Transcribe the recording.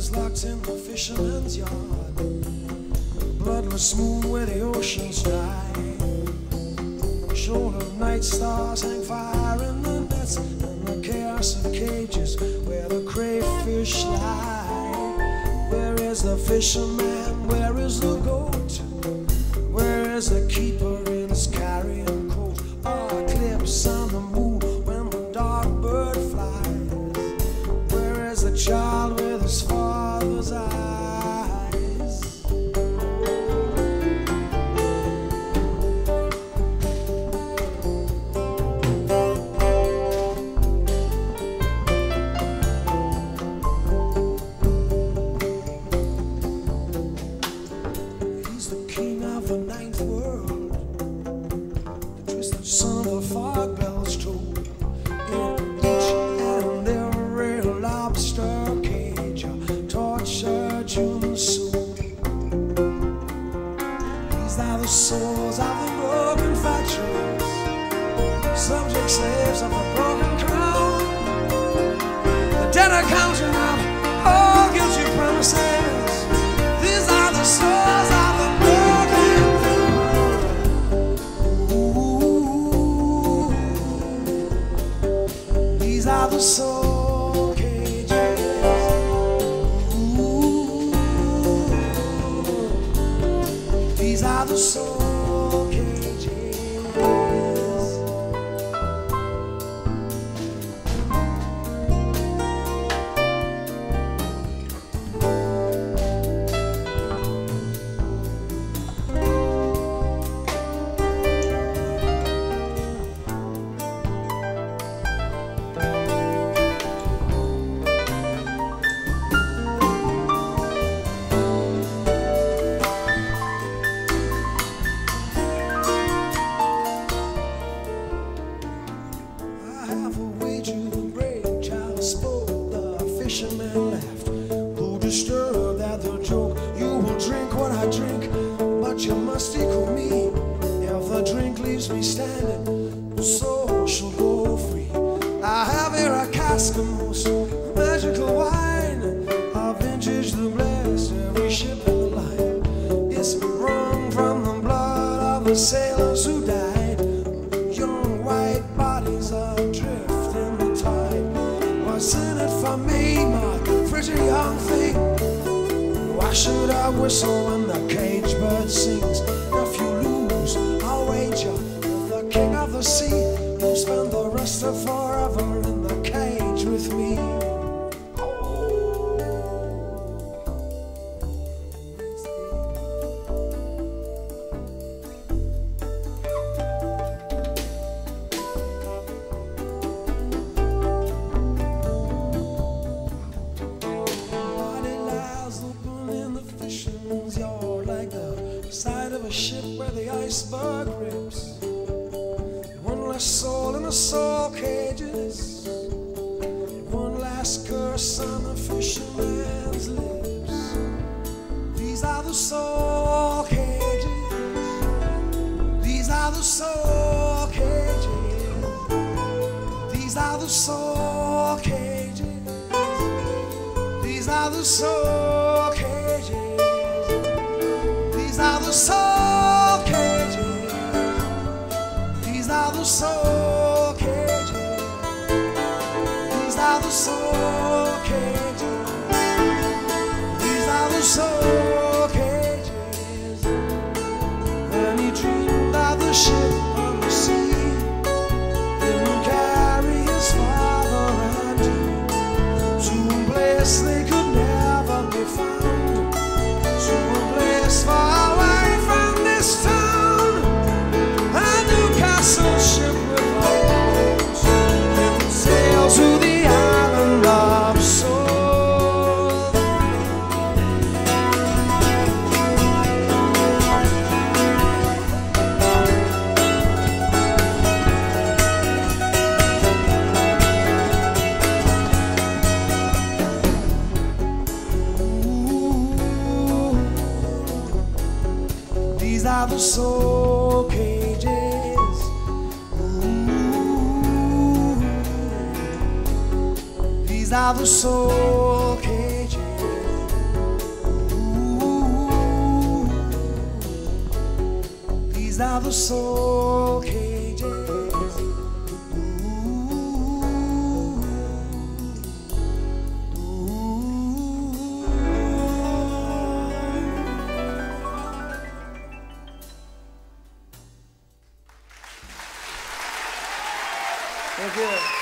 is locked in the fisherman's yard. Bloodless moon where the ocean's dry. Shoulder of night stars hang fire in the nets, and the chaos of cages where the crayfish lie. Where is the fisherman? Where is the goat? Where is the keeper in his carrion coat? Oh, eclipse on the moon when the dark bird flies. Where is the child with his father's eyes? He's the king of the ninth world, the twisted son of the fog bells told. In each and every lobster cage, a tortured human soul. These are the souls of the broken factories, subject slaves of the broken crown. The dead are counting up all guilty promises. These are the souls of the broken world. Ooh, these are the soul cages. Ooh, these are the soul cages. Fisherman laughed, who disturbed at the joke. You will drink what I drink, but you must equal me. If the drink leaves me standing, the soul shall go free. I have here a cask of most magical wine, a vintage that blessed every ship in the line. It's wrung from the blood of the sailors who died. Young white bodies adrift in the tide. What's in it for me, my pretty young thing? Why should I whistle when the cage bird sings? If you lose, I'll wager with the king of the sea. You'll spend the rest of forever in the cage with me. Side of a ship where the iceberg rips. One less soul in the soul cages. One last curse on the fisherman's lips. These are the soul cages. These are the soul cages. These are the soul cages. These are the soul cages. These are the soul cages. These are the soul cages. These are the soul cages. These are the soul cages. And he dreamed of the ship on the sea. Didn't carry his father and you to a place they could never be found. To a place far away from this town, a Newcastle ship with holes. It would sail to the island of Soul. These are the soul cages. Ooh. These are the soul cages. the soul cages. Thank you.